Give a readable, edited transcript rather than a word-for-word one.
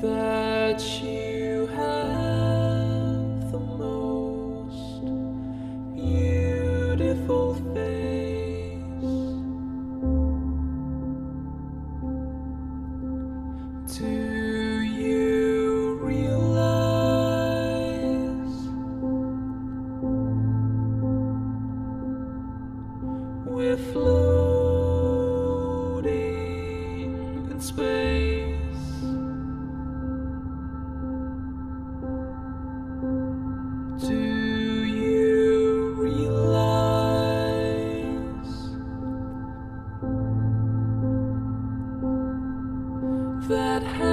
that you have the most beautiful face? Do you realize we're floating in space? Do you realize that